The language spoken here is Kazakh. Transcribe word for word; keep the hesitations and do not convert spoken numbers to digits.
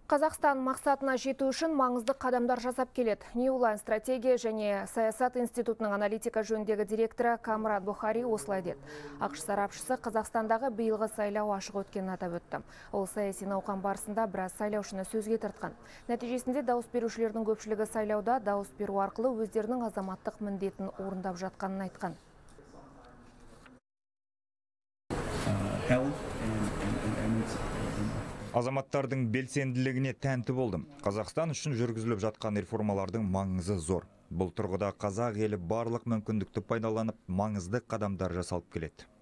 Қазақстан мақсатына жету үшін маңызды қадамдар жасап келеді. New Line стратегия және саясат институтының аналитика жөніндегі директоры Камран Бухари осылай деді. ақш сарапшысы Қазақстандағы биылғы сайлау ашық өткенін атап өтті. Ол саяси науқан барысында біраз сайлаушыны сөзге тартқан. Нәтижесінде дауыс берушілердің көпшілігі сайлауда дауыс беру арқылы өздерінің азаматтық міндетін орындап жатқанын айтқан. Азаматтардың белсенділігіне тәнті болдым. Қазақстан үшін жүргізіліп жатқан реформалардың маңызы зор. Бұл тұрғыда қазақ елі барлық мүмкіндікті пайдаланып, маңызды қадамдар жасалып келеді.